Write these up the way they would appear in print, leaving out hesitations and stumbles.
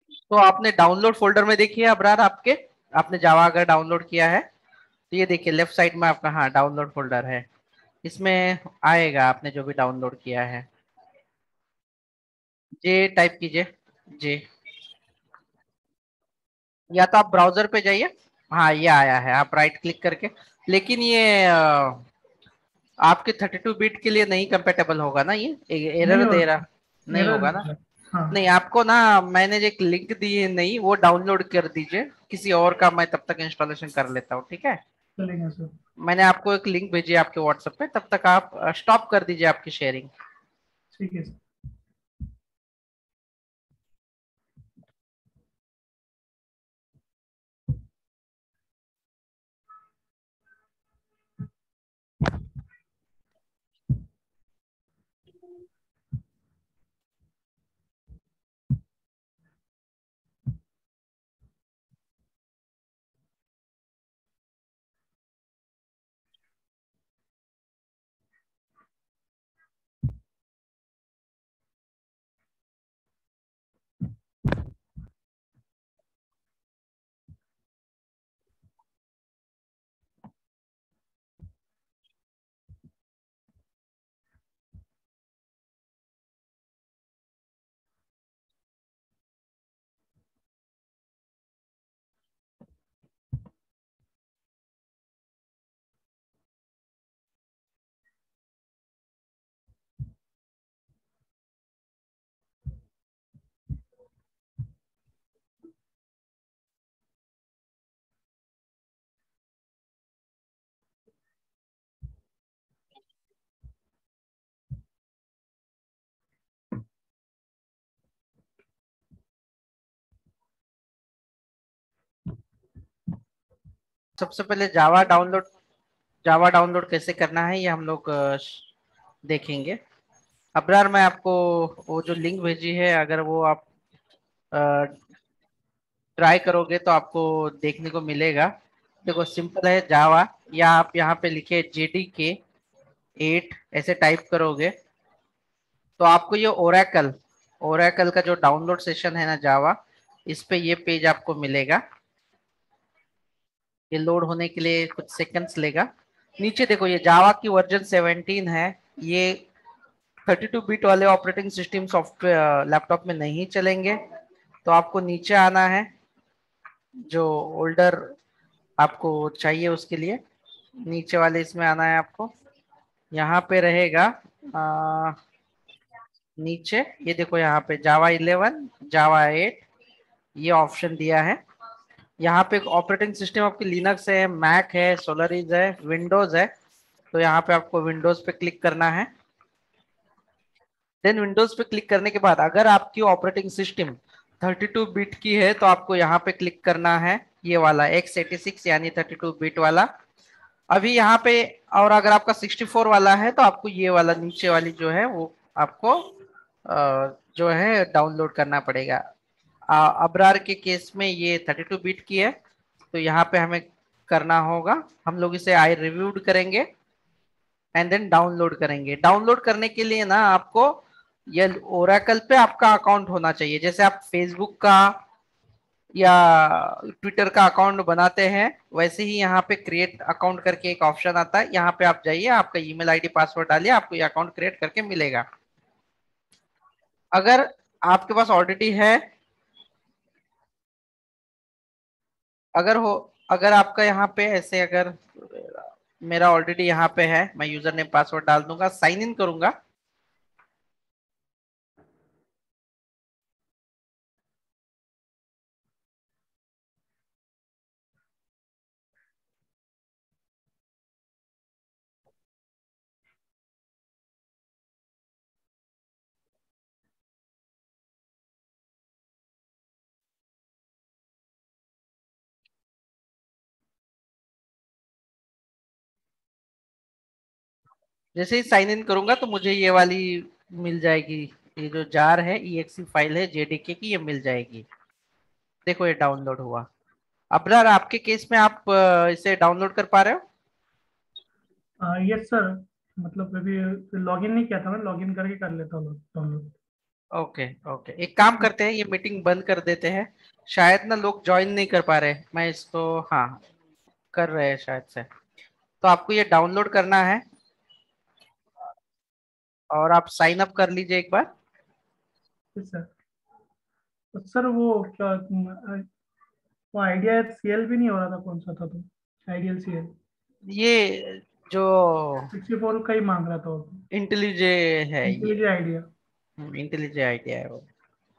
तो आपने download folder में देखिए अबरार, आपके आपने जावा अगर डाउनलोड किया है तो ये देखिए लेफ्ट साइड में आपका, हाँ डाउनलोड फोल्डर है, इसमें आएगा आपने जो भी डाउनलोड किया है। जे टाइप कीजिए, जे, या तो आप ब्राउजर पे जाइए। हाँ ये आया है, आप राइट क्लिक करके, लेकिन ये आपके 32 बिट के लिए नहीं कंपेटेबल होगा ना, ये नहीं एरर हो दे रहा, रहा, नहीं एरर होगा दे ना। रहा है। हाँ। नहीं आपको ना, मैंने एक लिंक दी है, नहीं वो डाउनलोड कर दीजिए किसी और का, मैं तब तक इंस्टॉलेशन कर लेता हूँ, ठीक है। चलेगा सर। मैंने आपको एक लिंक भेजी है आपके व्हाट्सएप पे, तब तक आप स्टॉप कर दीजिए आपकी शेयरिंग। ठीक है सर। सबसे पहले जावा डाउनलोड कैसे करना है ये हम लोग देखेंगे। अबरार मैं आपको वो जो लिंक भेजी है, अगर वो आप ट्राई करोगे तो आपको देखने को मिलेगा। देखो सिंपल है जावा, या आप यहाँ पे लिखे JDK 8 ऐसे टाइप करोगे तो आपको ये ओरेकल ओरेकल का जो डाउनलोड सेशन है ना जावा, इस पे ये पेज आपको मिलेगा। ये लोड होने के लिए कुछ सेकंड्स लेगा। नीचे देखो ये जावा की वर्जन 17 है। ये 32 बिट वाले ऑपरेटिंग सिस्टम सॉफ्टवेयर लैपटॉप में नहीं चलेंगे। तो आपको नीचे आना है, जो ओल्डर आपको चाहिए उसके लिए नीचे वाले इसमें आना है आपको। यहाँ पे रहेगा आ, नीचे ये देखो, यहाँ पे जावा 11 जावा 8 ये ऑप्शन दिया है। यहाँ पे ऑपरेटिंग सिस्टम आपकी लिनक्स है, मैक है, सोलरिस है, विंडोज है। तो यहाँ पे आपको विंडोज पे क्लिक करना है। देन विंडोज पे क्लिक करने के बाद अगर आपकी ऑपरेटिंग सिस्टम 32 बिट की है तो आपको यहाँ पे क्लिक करना है, ये वाला x86 यानी 32 बिट वाला। अभी यहाँ पे, और अगर आपका 64 वाला है तो आपको ये वाला नीचे वाली जो है वो आपको जो है डाउनलोड करना पड़ेगा। अबरार के केस में ये 32 बिट की है, तो यहाँ पे हमें करना होगा, हम लोग इसे आई रिव्यूड करेंगे एंड देन डाउनलोड करेंगे। डाउनलोड करने के लिए ना आपको ये ओरेकल पे आपका अकाउंट होना चाहिए। जैसे आप फेसबुक का या ट्विटर का अकाउंट बनाते हैं, वैसे ही यहाँ पे क्रिएट अकाउंट करके एक ऑप्शन आता है, यहाँ पे आप जाइए, आपका ईमेल आईडी पासवर्ड डालिए, आपको ये अकाउंट क्रिएट करके मिलेगा। अगर आपके पास ऑलरेडी है, अगर हो अगर आपका यहाँ पे ऐसे, अगर मेरा ऑलरेडी यहाँ पे है, मैं यूजर नेम पासवर्ड डाल दूंगा, साइन इन करूंगा। जैसे ही साइन इन करूंगा तो मुझे ये वाली मिल जाएगी, ये जो जार है EXE फाइल है JDK की, ये मिल जाएगी। देखो ये डाउनलोड हुआ। अब यार आपके केस में आप इसे डाउनलोड कर पा रहे हो? Yes sir. मतलब अभी लॉगिन नहीं किया था, मैं लॉगिन करके कर लेता हूँ डाउनलोड। ओके ओके, एक काम करते हैं, ये मीटिंग बंद कर देते हैं। शायद ना लोग ज्वाइन नहीं कर पा रहे, मैं इसको, हाँ, कर रहे हैं शायद से। तो आपको ये डाउनलोड करना है और आप साइन अप कर लीजिए एक बार। सर, तो सर वो क्या, वो आइडिया सीएल भी नहीं हो रहा था, कौन सा था तो, आइडियल सीएल ये जो 64 का ही मांग रहा था वो। इंटेलिजे है ये, इंटेलिजेंट आइडिया। इंटेलिजे आइडिया है वो।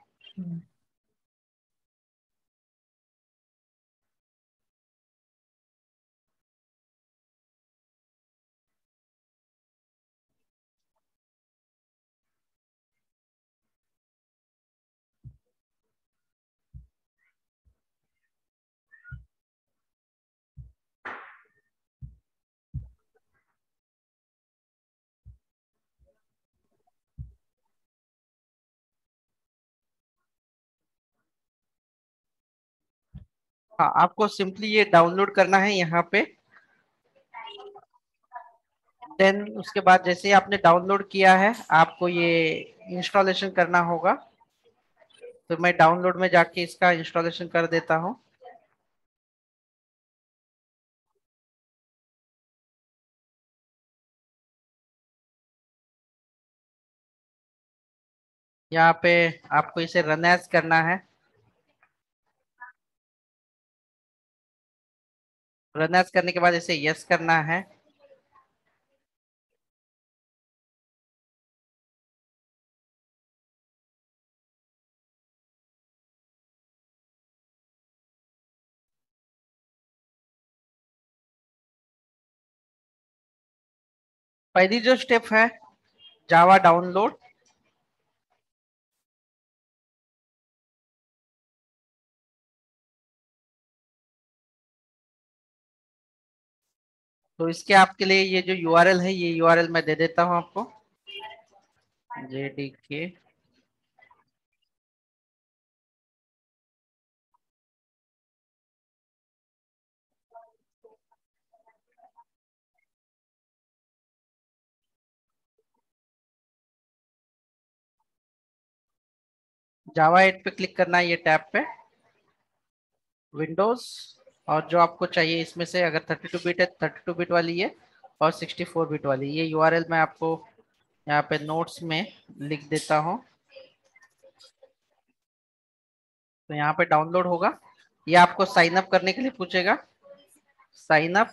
हाँ, आपको सिंपली ये डाउनलोड करना है यहाँ पे। देन उसके बाद जैसे ही आपने डाउनलोड किया है, आपको ये इंस्टॉलेशन करना होगा। तो मैं डाउनलोड में जाके इसका इंस्टॉलेशन कर देता हूँ। यहाँ पे आपको इसे रन एज करना है। रन एज करने के बाद इसे यस करना है। पहली जो स्टेप है, जावा डाउनलोड। तो इसके आपके लिए ये जो यूआरएल है, ये यूआरएल मैं दे देता हूँ आपको। JDK जावा 8 पे क्लिक करना है, ये टैब पे विंडोज। और जो आपको चाहिए इसमें से, अगर 32 बिट है 32 बिट वाली है, और 64 बिट वाली, ये यूआरएल मैं आपको यहाँ पे नोट्स में लिख देता हूँ। तो यहाँ पे डाउनलोड होगा। ये आपको साइन अप करने के लिए पूछेगा, साइन अप।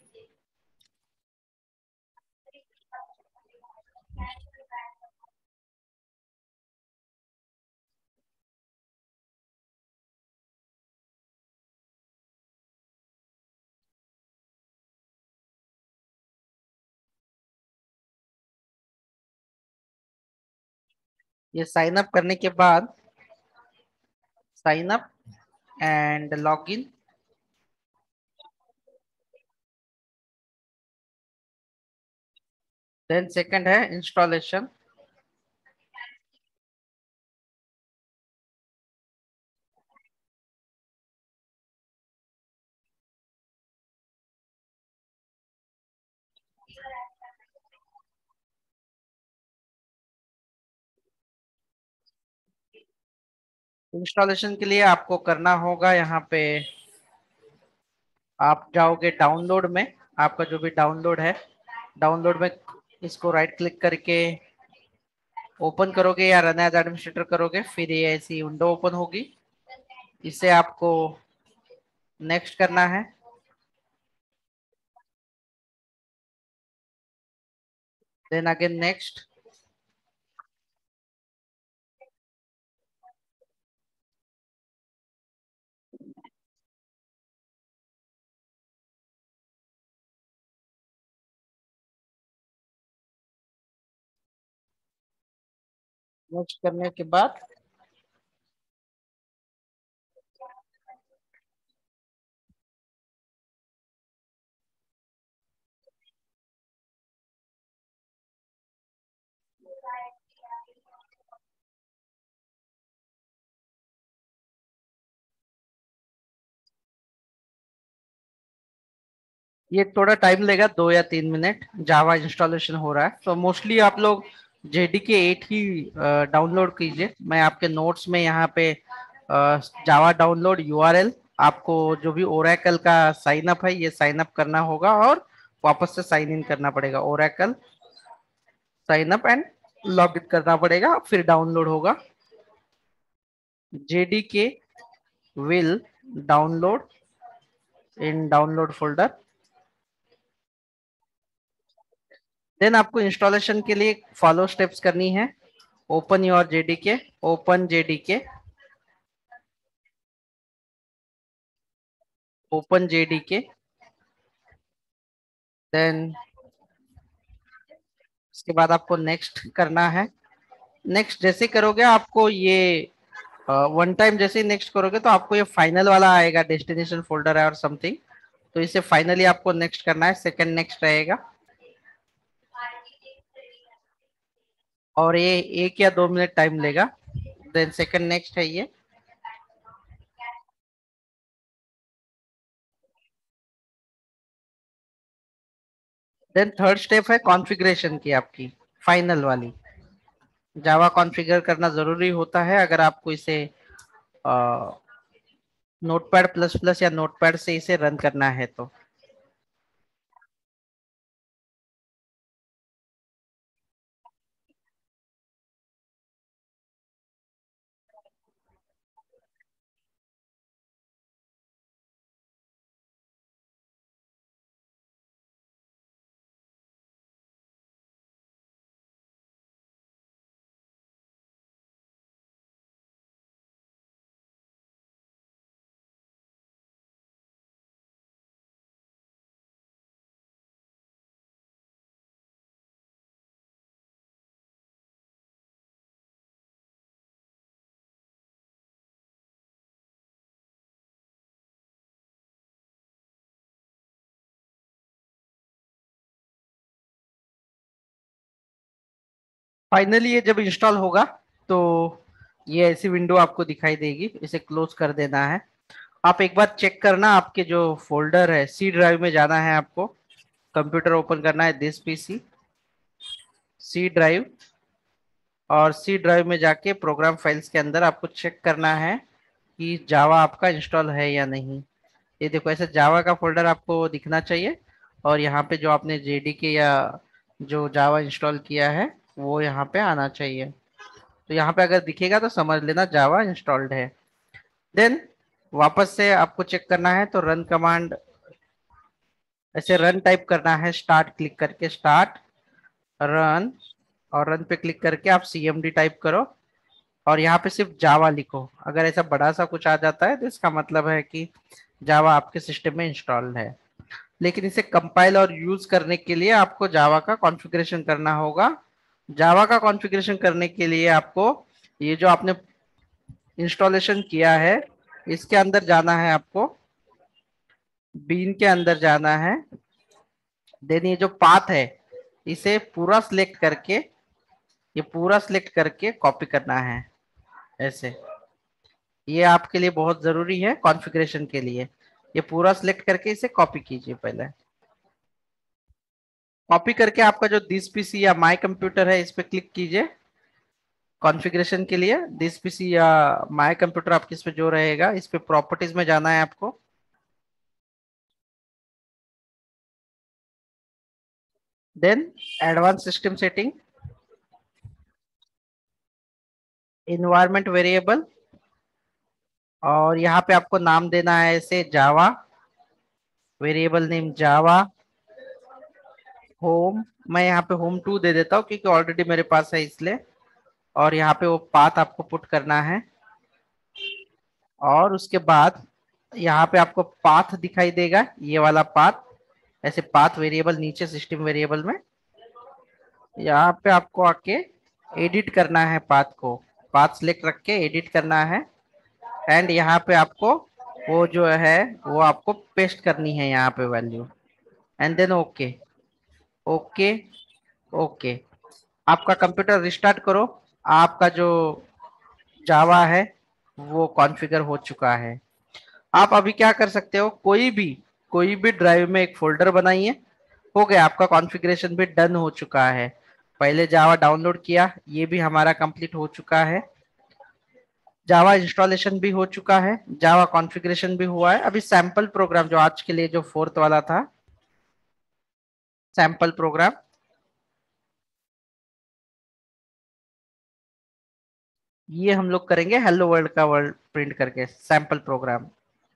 ये साइन अप करने के बाद, sign up and log in. Then second है इंस्टॉलेशन। इंस्टॉलेशन के लिए आपको करना होगा, यहाँ पे आप जाओगे डाउनलोड में। आपका जो भी डाउनलोड है, डाउनलोड में इसको राइट क्लिक करके ओपन करोगे या रन एज एडमिनिस्ट्रेटर करोगे, फिर ये ऐसी विंडो ओपन होगी। इसे आपको नेक्स्ट करना है। Then again next. नेक्स्ट करने के बाद ये थोड़ा टाइम लेगा, 2 या 3 मिनट। जावा इंस्टॉलेशन हो रहा है, तो मोस्टली आप लोग JDK 8 ही डाउनलोड कीजिए। मैं आपके नोट्स में यहाँ पे जावा डाउनलोड URL, आपको जो भी ओरेकल का साइन अप है ये साइन अप करना होगा और वापस से साइन इन करना पड़ेगा। Oracle sign up and log in करना पड़ेगा, फिर डाउनलोड होगा। JDK will download in download folder। Then आपको इंस्टॉलेशन के लिए फॉलो स्टेप्स करनी है। Open your JDK, open JDK, open JDK। Then उसके बाद आपको नेक्स्ट करना है। नेक्स्ट जैसे करोगे आपको ये वन टाइम जैसे ही नेक्स्ट करोगे तो आपको ये फाइनल वाला आएगा, डेस्टिनेशन फोल्डर है और समथिंग, तो इसे फाइनली आपको नेक्स्ट करना है। सेकंड नेक्स्ट रहेगा और ये 1 या 2 मिनट टाइम लेगा। देन सेकंड नेक्स्ट है ये। देन थर्ड स्टेप है कॉन्फ़िगरेशन की, आपकी फाइनल वाली। जावा कॉन्फ़िगर करना जरूरी होता है अगर आपको इसे नोटपैड प्लस प्लस या नोटपैड से इसे रन करना है तो। फाइनली ये जब इंस्टॉल होगा तो ये ऐसी विंडो आपको दिखाई देगी, इसे क्लोज कर देना है। आप एक बार चेक करना, आपके जो फोल्डर है सी ड्राइव में जाना है आपको, कंप्यूटर ओपन करना है, दिस PC सी ड्राइव, और सी ड्राइव में जाके प्रोग्राम फाइल्स के अंदर आपको चेक करना है कि जावा आपका इंस्टॉल है या नहीं। ये देखो ऐसे जावा का फोल्डर आपको दिखना चाहिए और यहाँ पे जो आपने JDK या जो जावा इंस्टॉल किया है वो यहाँ पे आना चाहिए। तो यहाँ पे अगर दिखेगा तो समझ लेना जावा इंस्टॉल्ड है। देन वापस से आपको चेक करना है तो रन कमांड, ऐसे रन टाइप करना है, स्टार्ट क्लिक करके स्टार्ट रन, और रन पे क्लिक करके आप CMD टाइप करो और यहाँ पे सिर्फ जावा लिखो। अगर ऐसा बड़ा सा कुछ आ जाता है तो इसका मतलब है कि जावा आपके सिस्टम में इंस्टॉल्ड है। लेकिन इसे कंपाइल और यूज करने के लिए आपको जावा का कॉन्फ़िगरेशन करना होगा। जावा का कॉन्फ़िगरेशन करने के लिए आपको ये जो आपने इंस्टॉलेशन किया है इसके अंदर जाना है, आपको बीन के अंदर जाना है। देन ये जो पाथ है इसे पूरा सिलेक्ट करके, ये पूरा सिलेक्ट करके कॉपी करना है ऐसे। ये आपके लिए बहुत जरूरी है कॉन्फ़िगरेशन के लिए। ये पूरा सिलेक्ट करके इसे कॉपी कीजिए। पहले कॉपी करके आपका जो दिस PC या माय कंप्यूटर है इस पे क्लिक कीजिए। कॉन्फ़िगरेशन के लिए दिस PC या माय कंप्यूटर आपके इस पे जो रहेगा इस पे प्रॉपर्टीज में जाना है आपको। Then advance system setting, environment variable, और यहाँ पे आपको नाम देना है ऐसे Java, variable name Java, home, मैं यहाँ पे home2 दे देता हूँ क्योंकि ऑलरेडी मेरे पास है इसलिए। और यहाँ पे वो पाथ आपको पुट करना है और उसके बाद यहाँ पे आपको पाथ दिखाई देगा, ये वाला पाथ, ऐसे पाथ वेरिएबल नीचे सिस्टम वेरिएबल में यहाँ पे आपको आके एडिट करना है पाथ को। पाथ सिलेक्ट रख के एडिट करना है एंड यहाँ पे आपको वो जो है वो आपको पेस्ट करनी है यहाँ पे value, and then okay okay okay. आपका कंप्यूटर रिस्टार्ट करो, आपका जो जावा है वो कॉन्फ़िगर हो चुका है। आप अभी क्या कर सकते हो, कोई भी ड्राइव में एक फोल्डर बनाइए। हो गया, आपका कॉन्फ़िगरेशन भी डन हो चुका है। पहले जावा डाउनलोड किया, ये भी हमारा कंप्लीट हो चुका है। जावा इंस्टॉलेशन भी हो चुका है, जावा कॉन्फ़िगरेशन भी हुआ है। अभी सैंपल प्रोग्राम जो आज के लिए जो फोर्थ वाला था, सैंपल प्रोग्राम, ये हम लोग करेंगे हेलो वर्ल्ड का वर्ल्ड प्रिंट करके सैंपल प्रोग्राम।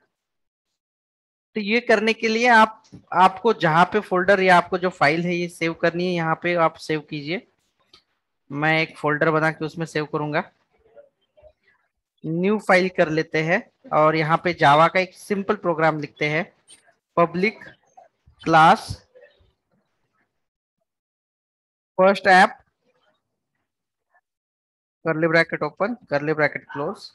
तो ये करने के लिए आपको जहाँ पे फोल्डर या आपको जो फाइल है ये सेव करनी है, यहाँ पे आप सेव कीजिए। मैं एक फोल्डर बना के उसमें सेव करूंगा। न्यू फाइल कर लेते हैं और यहाँ पे जावा का एक सिंपल प्रोग्राम लिखते हैं। Public class first app, curly bracket open, curly bracket close,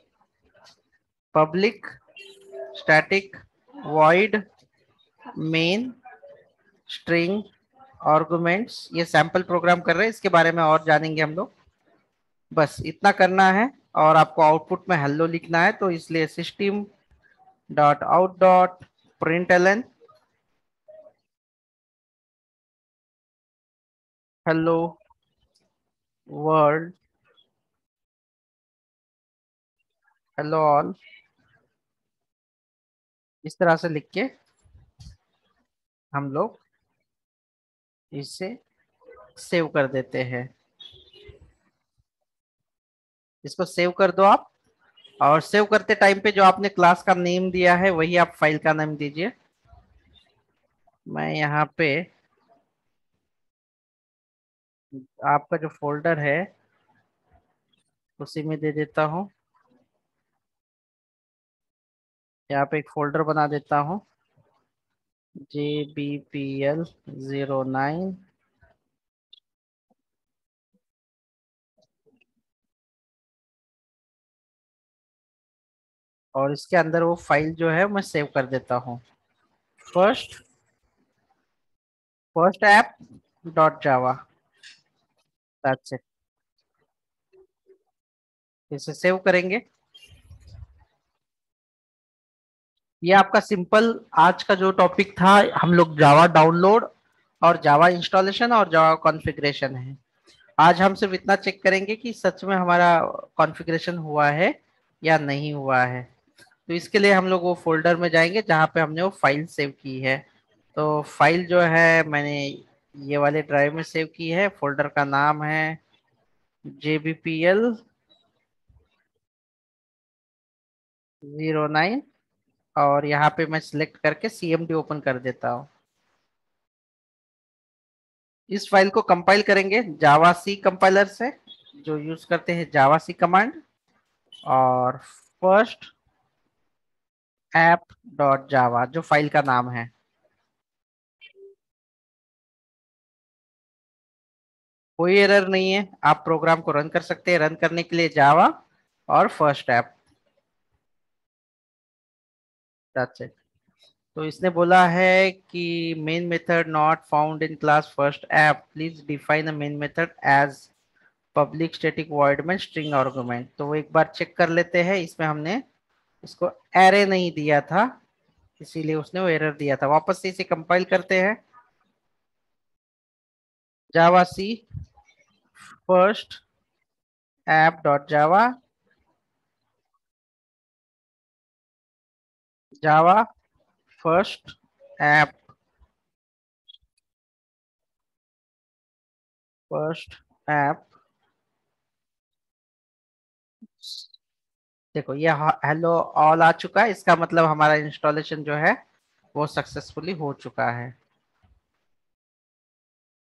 public static void main string arguments. ये सैंपल प्रोग्राम कर रहे हैं, इसके बारे में और जानेंगे हम लोग। बस इतना करना है और आपको आउटपुट में हेलो लिखना है, तो इसलिए system dot out dot println hello world, hello all, इस तरह से लिख के हम लोग इसे सेव कर देते हैं। इसको सेव कर दो आप, और सेव करते टाइम पे जो आपने क्लास का नेम दिया है वही आप फाइल का नाम दीजिए। मैं यहाँ पे आपका जो फोल्डर है उसी में दे देता हूँ। यहाँ पे एक फोल्डर बना देता हूँ, JBPL09। और इसके अंदर वो फाइल जो है मैं सेव कर देता हूँ, first first app dot java. That's it. इसे सेव करेंगे। ये आपका सिंपल आज का जो टॉपिक था, हम लोग जावा डाउनलोड और जावा इंस्टॉलेशन और जावा कॉन्फ़िगरेशन है। आज हम सिर्फ इतना चेक करेंगे कि सच में हमारा कॉन्फ़िगरेशन हुआ है या नहीं हुआ है। तो इसके लिए हम लोग वो फोल्डर में जाएंगे जहाँ पे हमने वो फाइल सेव की है। तो फाइल जो है मैंने ये वाले ड्राइव में सेव की है। फोल्डर का नाम है JBPL09। और यहाँ पे मैं सिलेक्ट करके CMD ओपन कर देता हूँ। इस फाइल को कंपाइल करेंगे जावा सी कंपाइलर से, जो यूज करते हैं जावा सी कमांड। और फर्स्ट ऐप डॉट जावा जो फाइल का नाम है। कोई एरर नहीं है, आप प्रोग्राम को रन कर सकते हैं। रन करने के लिए जावा और फर्स्ट ऐप, दैट्स इट। तो इसने बोला है कि main method not found in class first app, please define a main method as public static void main string argument. तो वो एक बार चेक कर लेते हैं, इसमें हमने इसको एरे नहीं दिया था, इसीलिए उसने वो एरर दिया था। वापस से इसे कंपाइल करते हैं। Java c first app dot java, java first app, first app. देखो ये हेलो ऑल आ चुका है, इसका मतलब हमारा इंस्टॉलेशन जो है वो सक्सेसफुली हो चुका है।